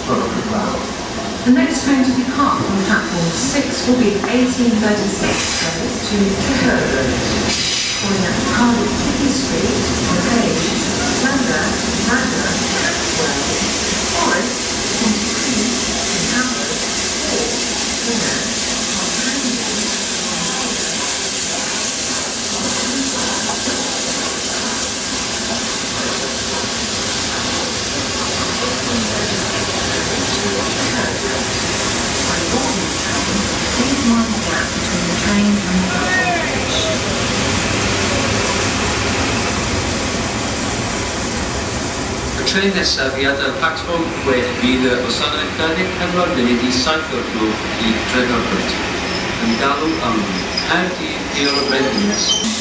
The next train to depart from platform 6 will be 1836 service to Truro Road, calling at Cardiff City Street, Page, London, Maxwell, Forest, Montecristi, Howard, Hall, Winner, y trên nesaf i adael platfform 6 bydd y gwasanaeth 24 munud i 7 o'r gloch i Drenorbryd yn galw am Caerdydd Diolch Brenhines.